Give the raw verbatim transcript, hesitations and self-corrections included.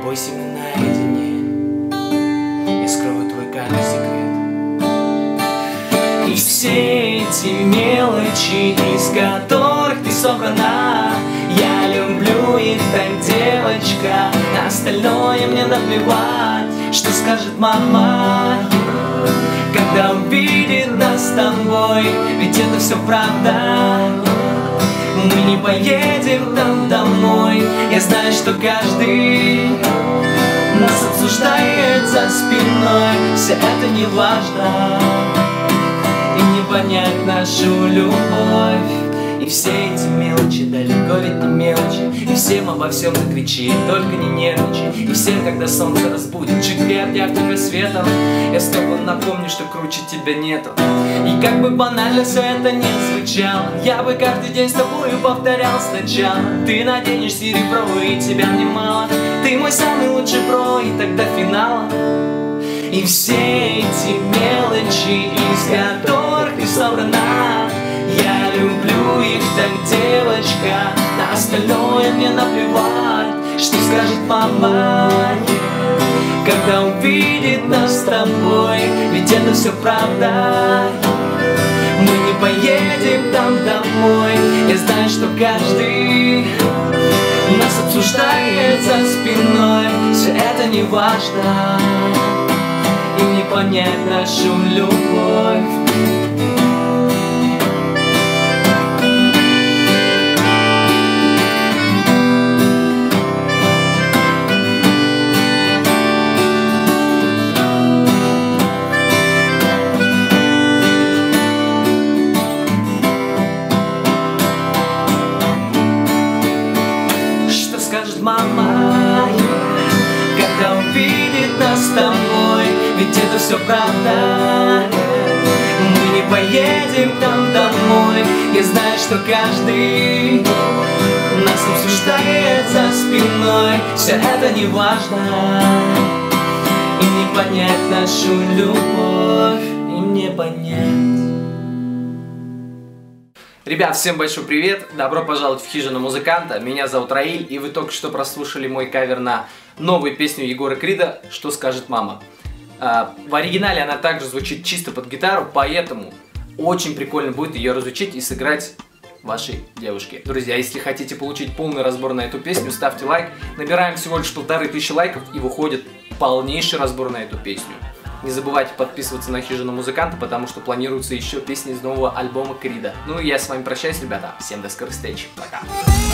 бойся, мы наедине, я скрою твой каждый секрет. И все эти мелочи, из которых ты собрана, я люблю их так, девочка. На остальное мне наплевать, что скажет мама, когда увидит нас с тобой. Ведь это все правда. Мы не поедем там домой. Я знаю, что каждый нас обсуждает за спиной. Все это не важно, и не понять нашу любовь. И все эти мелочи, далеко ведь не мелочи. И всем обо всем закричи, только не нервничай. И всем, когда солнце разбудит, чуть приобняв тебя светом, я снова напомню, что круче тебя нету. И как бы банально все это не звучало, я бы каждый день с тобою повторял сначала. Ты наденешь серебро, и тебя немало. Ты мой самый лучший бро, и тогда финала. И все эти мелочи, из которых ты собрана, я люблю их так, девочка. На остальное мне наплевать, что скажет мама, когда увидит нас с тобой. Ведь это все правда. Мы не поедем там домой. Я знаю, что каждый нас обсуждает за спиной. Все это не важно, и не понять нашу любовь. Мама, когда увидит нас с тобой. Ведь это все правда. Мы не поедем там домой. Я знаю, что каждый нас обсуждает за спиной. Все это не важно, и не понять нашу любовь, им не понять. Ребят, всем большой привет! Добро пожаловать в хижину музыканта. Меня зовут Раиль, и вы только что прослушали мой кавер на новую песню Егора Крида «Что скажет мама». В оригинале она также звучит чисто под гитару, поэтому очень прикольно будет ее разучить и сыграть вашей девушке. Друзья, если хотите получить полный разбор на эту песню, ставьте лайк. Набираем всего лишь полторы тысячи лайков, и выходит полнейший разбор на эту песню. Не забывайте подписываться на хижину музыканта, потому что планируются еще песни из нового альбома Крида. Ну и я с вами прощаюсь, ребята. Всем до скорых встреч. Пока.